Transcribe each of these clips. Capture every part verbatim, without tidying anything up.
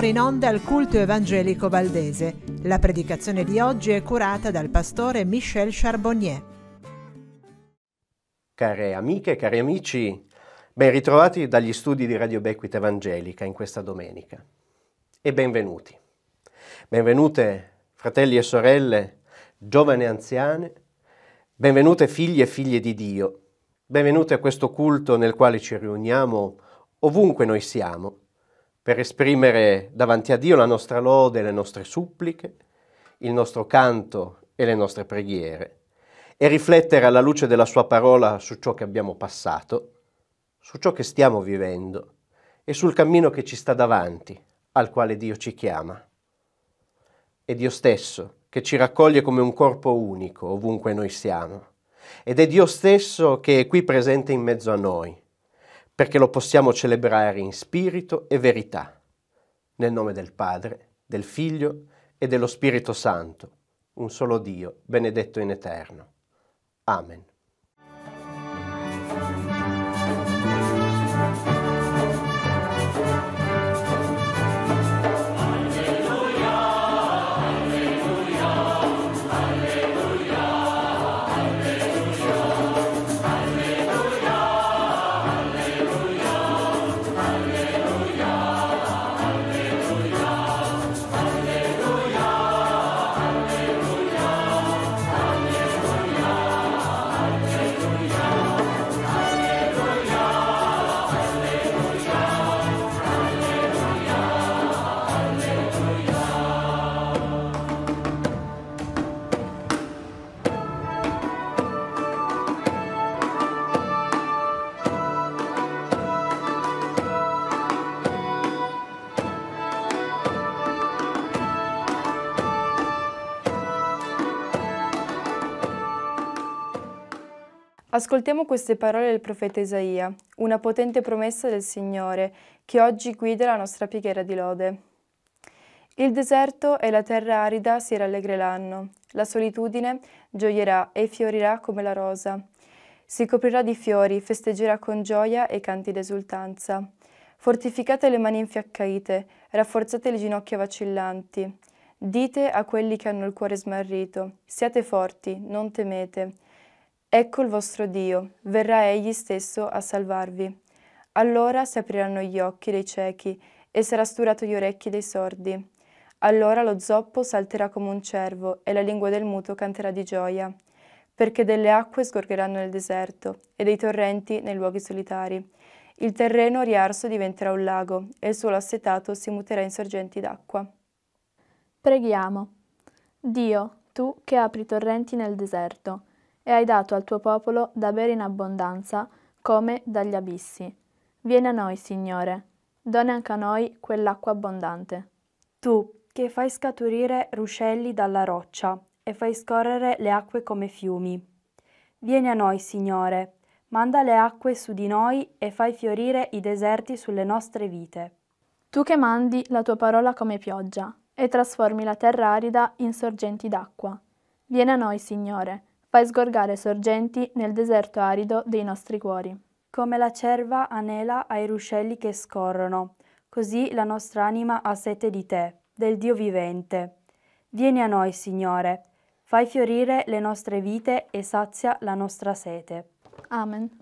ora in onda il culto evangelico valdese. La predicazione di oggi è curata dal pastore Michel Charbonnier. Care amiche e cari amici, ben ritrovati dagli studi di Radio Becquita Evangelica in questa domenica. E benvenuti. Benvenute fratelli e sorelle, giovani e anziane, benvenute figli e figlie di Dio, benvenute a questo culto nel quale ci riuniamo ovunque noi siamo, per esprimere davanti a Dio la nostra lode, le nostre suppliche, il nostro canto e le nostre preghiere, e riflettere alla luce della Sua parola su ciò che abbiamo passato, su ciò che stiamo vivendo e sul cammino che ci sta davanti, al quale Dio ci chiama. È Dio stesso che ci raccoglie come un corpo unico ovunque noi siamo, ed è Dio stesso che è qui presente in mezzo a noi, perché lo possiamo celebrare in spirito e verità, nel nome del Padre, del Figlio e dello Spirito Santo, un solo Dio, benedetto in eterno. Amen. Ascoltiamo queste parole del profeta Isaia, una potente promessa del Signore che oggi guida la nostra preghiera di lode. Il deserto e la terra arida si rallegreranno, la solitudine gioierà e fiorirà come la rosa. Si coprirà di fiori, festeggerà con gioia e canti d'esultanza. Fortificate le mani infiaccaite, rafforzate le ginocchia vacillanti. Dite a quelli che hanno il cuore smarrito, siate forti, non temete. Ecco il vostro Dio, verrà Egli stesso a salvarvi. Allora si apriranno gli occhi dei ciechi e sarà sturato gli orecchi dei sordi. Allora lo zoppo salterà come un cervo e la lingua del muto canterà di gioia, perché delle acque sgorgeranno nel deserto e dei torrenti nei luoghi solitari. Il terreno riarso diventerà un lago e il suolo assetato si muterà in sorgenti d'acqua. Preghiamo. Dio, tu che apri torrenti nel deserto, e hai dato al tuo popolo da bere in abbondanza come dagli abissi. Vieni a noi, Signore, dona anche a noi quell'acqua abbondante. Tu, che fai scaturire ruscelli dalla roccia e fai scorrere le acque come fiumi. Vieni a noi, Signore, manda le acque su di noi e fai fiorire i deserti sulle nostre vite. Tu che mandi la tua parola come pioggia e trasformi la terra arida in sorgenti d'acqua. Vieni a noi, Signore, fai sgorgare sorgenti nel deserto arido dei nostri cuori. Come la cerva anela ai ruscelli che scorrono, così la nostra anima ha sete di te, del Dio vivente. Vieni a noi, Signore, fai fiorire le nostre vite e sazia la nostra sete. Amen.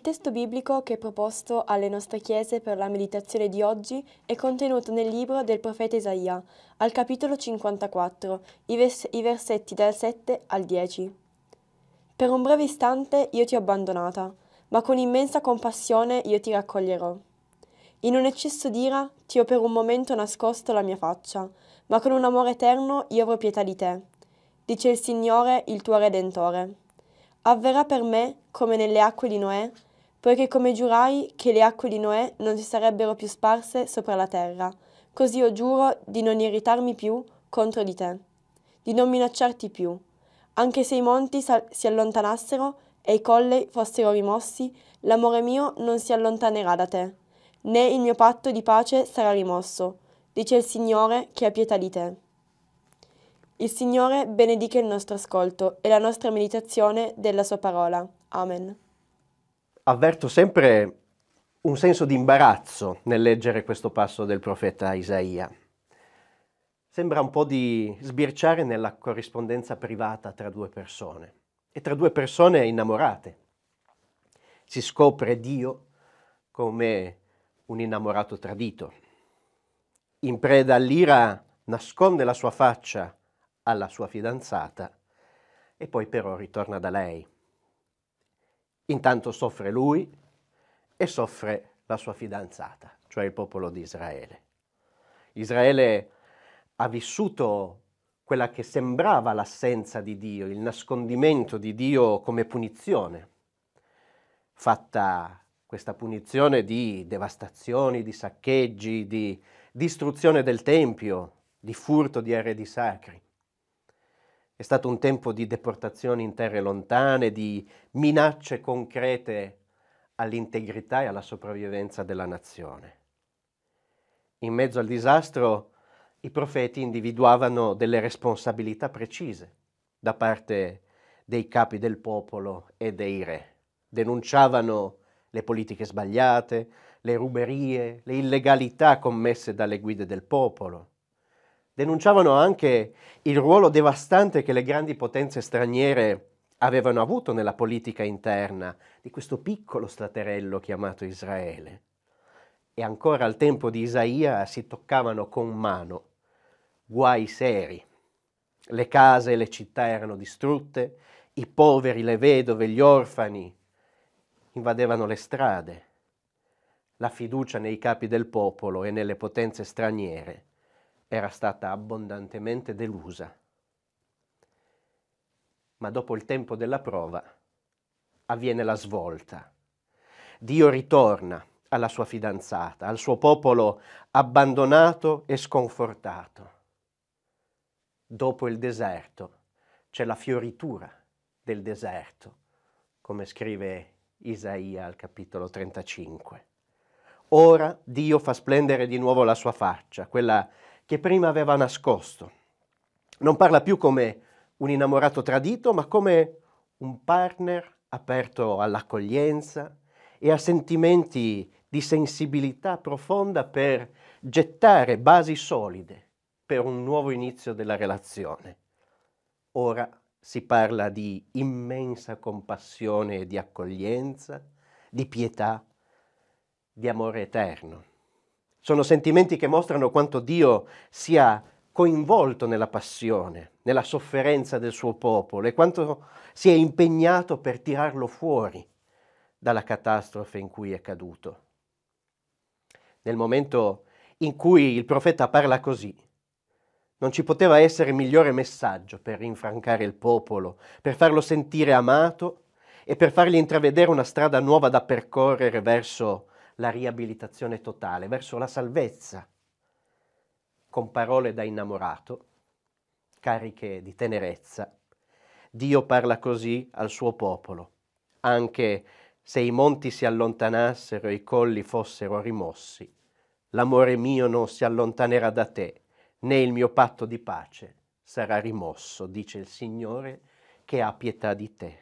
testo biblico che è proposto alle nostre chiese per la meditazione di oggi è contenuto nel libro del profeta Isaia, al capitolo cinquantaquattro, i, vers- i versetti dal sette al dieci. Per un breve istante io ti ho abbandonata, ma con immensa compassione io ti raccoglierò. In un eccesso d'ira ti ho per un momento nascosto la mia faccia, ma con un amore eterno io avrò pietà di te, dice il Signore, il tuo Redentore. Avverrà per me come nelle acque di Noè, poiché come giurai che le acque di Noè non si sarebbero più sparse sopra la terra, così io giuro di non irritarmi più contro di te, di non minacciarti più. Anche se i monti sal- si allontanassero e i colli fossero rimossi, l'amore mio non si allontanerà da te, né il mio patto di pace sarà rimosso, dice il Signore che ha pietà di te. Il Signore benedica il nostro ascolto e la nostra meditazione della sua parola. Amen. Avverto sempre un senso di imbarazzo nel leggere questo passo del profeta Isaia. Sembra un po' di sbirciare nella corrispondenza privata tra due persone, e tra due persone innamorate. Si scopre Dio come un innamorato tradito. In preda all'ira nasconde la sua faccia alla sua fidanzata e poi però ritorna da lei. Intanto soffre lui e soffre la sua fidanzata, cioè il popolo di Israele. Israele ha vissuto quella che sembrava l'assenza di Dio, il nascondimento di Dio come punizione, fatta questa punizione di devastazioni, di saccheggi, di distruzione del Tempio, di furto di eredi sacri. È stato un tempo di deportazioni in terre lontane, di minacce concrete all'integrità e alla sopravvivenza della nazione. In mezzo al disastro, i profeti individuavano delle responsabilità precise da parte dei capi del popolo e dei re. Denunciavano le politiche sbagliate, le ruberie, le illegalità commesse dalle guide del popolo. Denunciavano anche il ruolo devastante che le grandi potenze straniere avevano avuto nella politica interna di questo piccolo staterello chiamato Israele. E ancora al tempo di Isaia si toccavano con mano guai seri. Le case e le città erano distrutte, i poveri, le vedove, gli orfani invadevano le strade. La fiducia nei capi del popolo e nelle potenze straniere era stata abbondantemente delusa. Ma dopo il tempo della prova avviene la svolta. Dio ritorna alla sua fidanzata, al suo popolo abbandonato e sconfortato. Dopo il deserto c'è la fioritura del deserto, come scrive Isaia al capitolo trentacinque. Ora Dio fa splendere di nuovo la sua faccia, quella che prima aveva nascosto. Non parla più come un innamorato tradito, ma come un partner aperto all'accoglienza e a sentimenti di sensibilità profonda per gettare basi solide per un nuovo inizio della relazione. Ora si parla di immensa compassione e di accoglienza, di pietà, di amore eterno. Sono sentimenti che mostrano quanto Dio sia coinvolto nella passione, nella sofferenza del suo popolo e quanto sia impegnato per tirarlo fuori dalla catastrofe in cui è caduto. Nel momento in cui il profeta parla così, non ci poteva essere migliore messaggio per rinfrancare il popolo, per farlo sentire amato e per fargli intravedere una strada nuova da percorrere verso la riabilitazione totale, verso la salvezza. Con parole da innamorato, cariche di tenerezza, Dio parla così al suo popolo, anche se i monti si allontanassero e i colli fossero rimossi, l'amore mio non si allontanerà da te, né il mio patto di pace sarà rimosso, dice il Signore che ha pietà di te.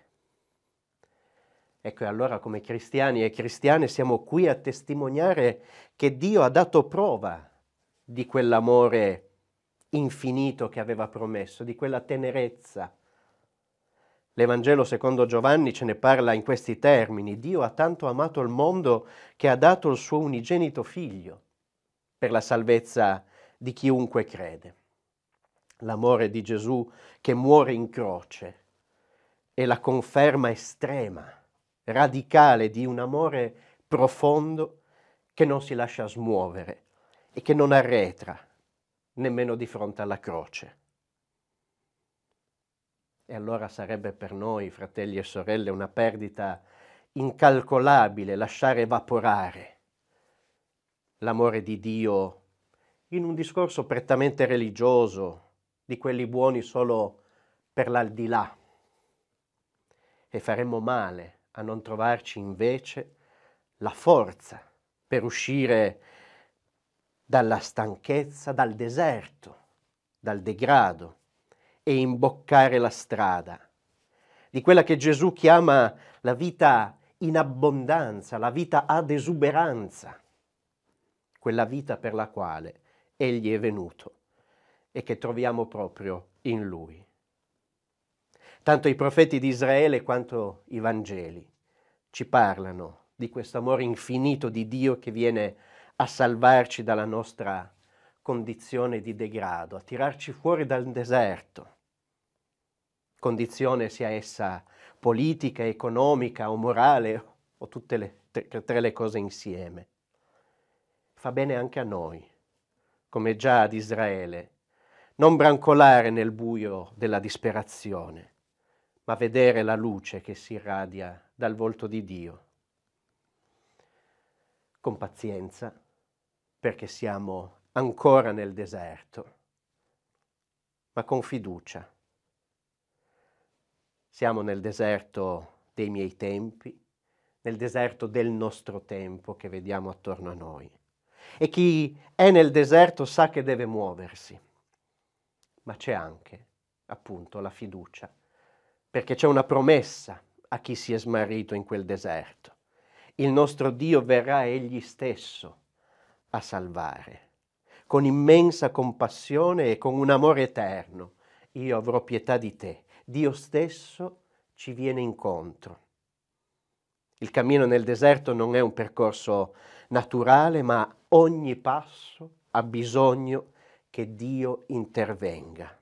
Ecco, e allora come cristiani e cristiane siamo qui a testimoniare che Dio ha dato prova di quell'amore infinito che aveva promesso, di quella tenerezza. L'Evangelo secondo Giovanni ce ne parla in questi termini: Dio ha tanto amato il mondo che ha dato il suo unigenito figlio per la salvezza di chiunque crede. L'amore di Gesù che muore in croce è la conferma estrema, radicale di un amore profondo che non si lascia smuovere e che non arretra nemmeno di fronte alla croce. E allora sarebbe per noi, fratelli e sorelle, una perdita incalcolabile lasciare evaporare l'amore di Dio in un discorso prettamente religioso, di quelli buoni solo per l'aldilà. E faremmo male a non trovarci invece la forza per uscire dalla stanchezza, dal deserto, dal degrado e imboccare la strada di quella che Gesù chiama la vita in abbondanza, la vita ad esuberanza, quella vita per la quale Egli è venuto e che troviamo proprio in Lui. Tanto i profeti di Israele quanto i Vangeli ci parlano di questo amore infinito di Dio che viene a salvarci dalla nostra condizione di degrado, a tirarci fuori dal deserto, condizione sia essa politica, economica o morale o tutte le tre, tre le cose insieme. Fa bene anche a noi, come già ad Israele, non brancolare nel buio della disperazione, ma vedere la luce che si irradia dal volto di Dio. Con pazienza, perché siamo ancora nel deserto, ma con fiducia. Siamo nel deserto dei miei tempi, nel deserto del nostro tempo che vediamo attorno a noi. E chi è nel deserto sa che deve muoversi, ma c'è anche, appunto, la fiducia, perché c'è una promessa a chi si è smarrito in quel deserto. Il nostro Dio verrà Egli stesso a salvare, con immensa compassione e con un amore eterno. Io avrò pietà di te. Dio stesso ci viene incontro. Il cammino nel deserto non è un percorso naturale, ma ogni passo ha bisogno che Dio intervenga.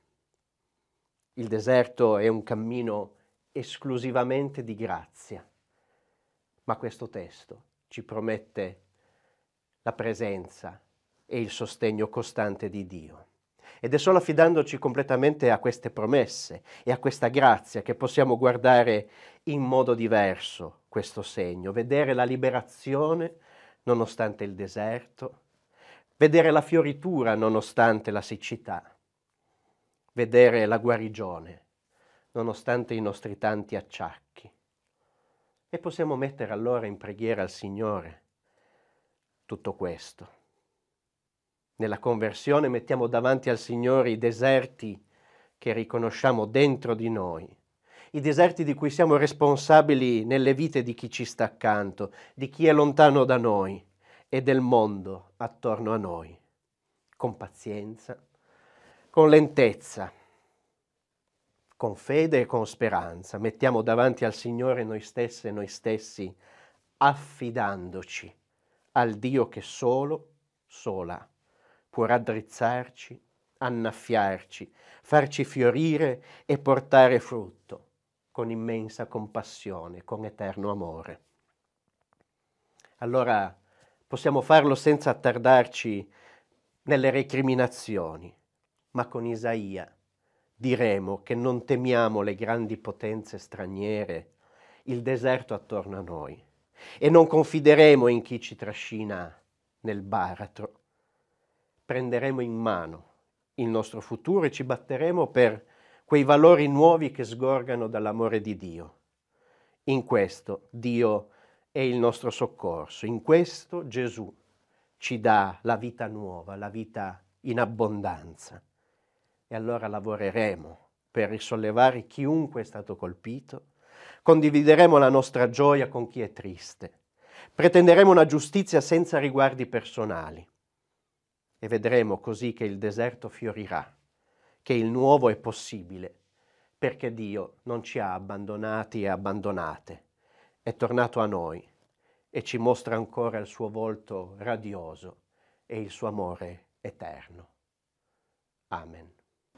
Il deserto è un cammino esclusivamente di grazia, ma questo testo ci promette la presenza e il sostegno costante di Dio. Ed è solo affidandoci completamente a queste promesse e a questa grazia che possiamo guardare in modo diverso questo segno, vedere la liberazione nonostante il deserto, vedere la fioritura nonostante la siccità, vedere la guarigione nonostante i nostri tanti acciacchi. E possiamo mettere allora in preghiera al Signore tutto questo. Nella conversione mettiamo davanti al Signore i deserti che riconosciamo dentro di noi, i deserti di cui siamo responsabili nelle vite di chi ci sta accanto, di chi è lontano da noi e del mondo attorno a noi. Con pazienza, con lentezza, con fede e con speranza mettiamo davanti al Signore noi stessi e noi stessi, affidandoci al Dio che solo, sola, può raddrizzarci, annaffiarci, farci fiorire e portare frutto con immensa compassione, con eterno amore. Allora possiamo farlo senza attardarci nelle recriminazioni, ma con Isaia diremo che non temiamo le grandi potenze straniere, il deserto attorno a noi, e non confideremo in chi ci trascina nel baratro. Prenderemo in mano il nostro futuro e ci batteremo per quei valori nuovi che sgorgano dall'amore di Dio. In questo Dio è il nostro soccorso, in questo Gesù ci dà la vita nuova, la vita in abbondanza. E allora lavoreremo per risollevare chiunque è stato colpito, condivideremo la nostra gioia con chi è triste, pretenderemo una giustizia senza riguardi personali e vedremo così che il deserto fiorirà, che il nuovo è possibile, perché Dio non ci ha abbandonati e abbandonate, è tornato a noi e ci mostra ancora il suo volto radioso e il suo amore eterno. Amen.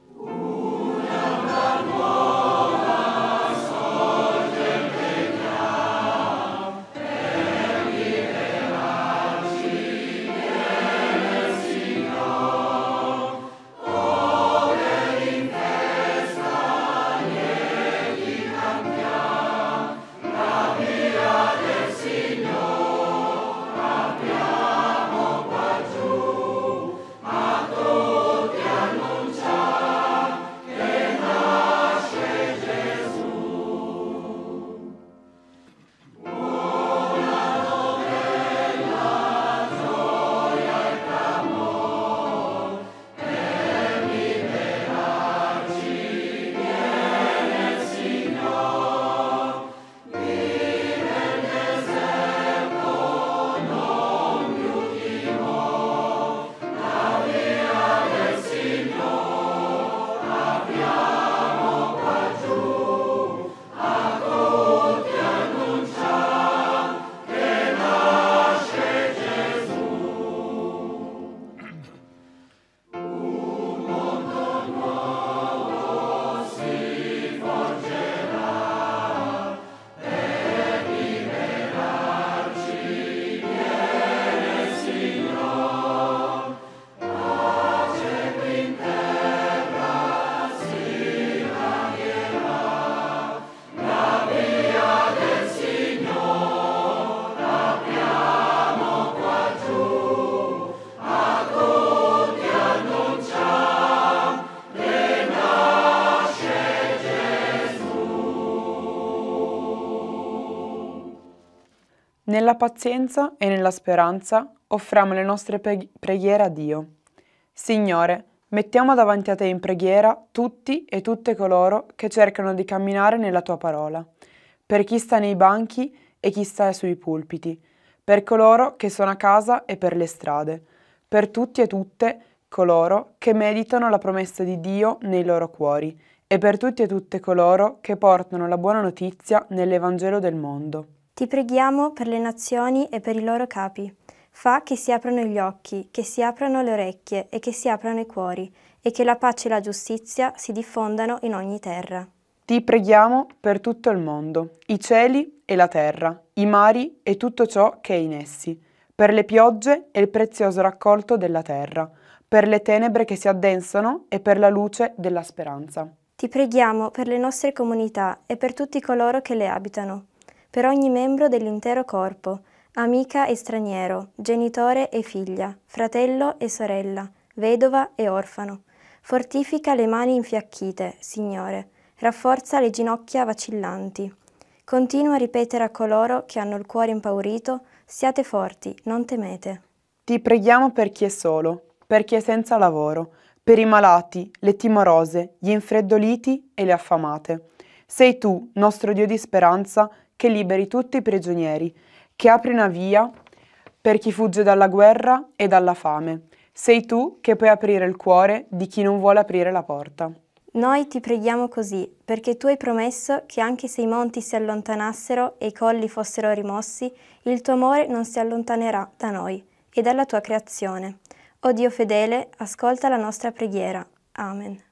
Nella pazienza e nella speranza offriamo le nostre pre- preghiere a Dio. Signore, mettiamo davanti a Te in preghiera tutti e tutte coloro che cercano di camminare nella Tua parola, per chi sta nei banchi e chi sta sui pulpiti, per coloro che sono a casa e per le strade, per tutti e tutte coloro che meditano la promessa di Dio nei loro cuori e per tutti e tutte coloro che portano la buona notizia nell'Evangelo del mondo. Ti preghiamo per le nazioni e per i loro capi. Fa che si aprano gli occhi, che si aprano le orecchie e che si aprano i cuori, e che la pace e la giustizia si diffondano in ogni terra. Ti preghiamo per tutto il mondo, i cieli e la terra, i mari e tutto ciò che è in essi, per le piogge e il prezioso raccolto della terra, per le tenebre che si addensano e per la luce della speranza. Ti preghiamo per le nostre comunità e per tutti coloro che le abitano, per ogni membro dell'intero corpo, amica e straniero, genitore e figlia, fratello e sorella, vedova e orfano. Fortifica le mani infiacchite, Signore, rafforza le ginocchia vacillanti. Continua a ripetere a coloro che hanno il cuore impaurito: siate forti, non temete. Ti preghiamo per chi è solo, per chi è senza lavoro, per i malati, le timorose, gli infreddoliti e le affamate. Sei tu, nostro Dio di speranza, che liberi tutti i prigionieri, che apri una via per chi fugge dalla guerra e dalla fame. Sei tu che puoi aprire il cuore di chi non vuole aprire la porta. Noi ti preghiamo così, perché tu hai promesso che anche se i monti si allontanassero e i colli fossero rimossi, il tuo amore non si allontanerà da noi e dalla tua creazione. O Dio fedele, ascolta la nostra preghiera. Amen.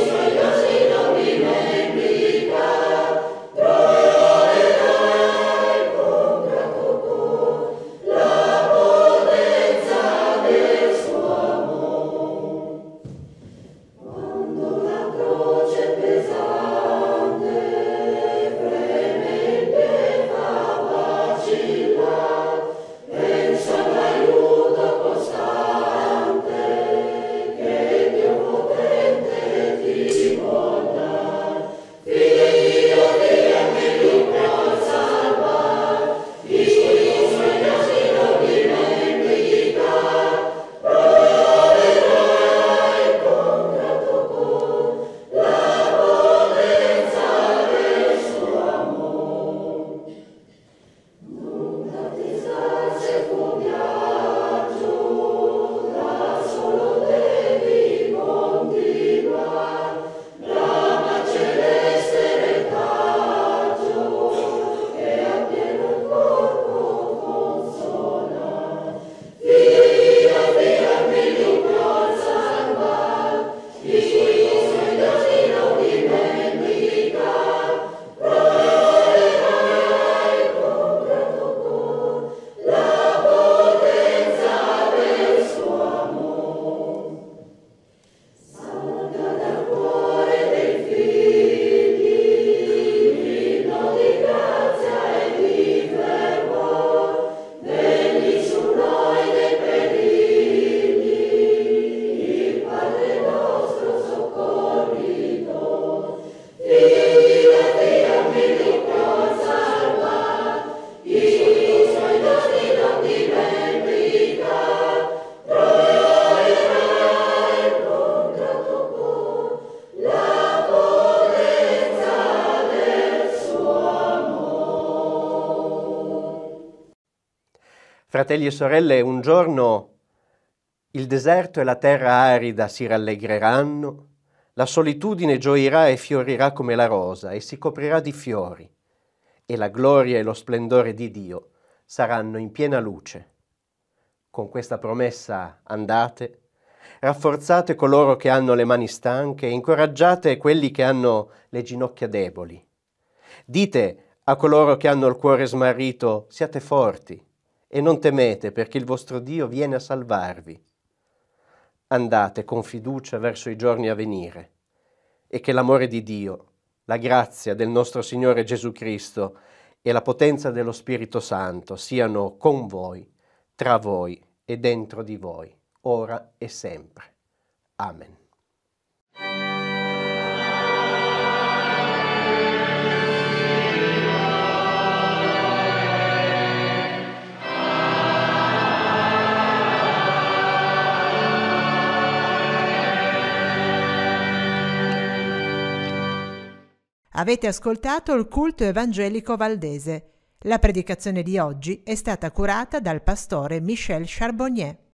Gloria Fratelli e sorelle, un giorno il deserto e la terra arida si rallegreranno, la solitudine gioirà e fiorirà come la rosa e si coprirà di fiori, e la gloria e lo splendore di Dio saranno in piena luce. Con questa promessa andate, rafforzate coloro che hanno le mani stanche e incoraggiate quelli che hanno le ginocchia deboli. Dite a coloro che hanno il cuore smarrito: siate forti e non temete, perché il vostro Dio viene a salvarvi. Andate con fiducia verso i giorni a venire, e che l'amore di Dio, la grazia del nostro Signore Gesù Cristo e la potenza dello Spirito Santo siano con voi, tra voi e dentro di voi, ora e sempre. Amen. Avete ascoltato il culto evangelico valdese. La predicazione di oggi è stata curata dal pastore Michel Charbonnier.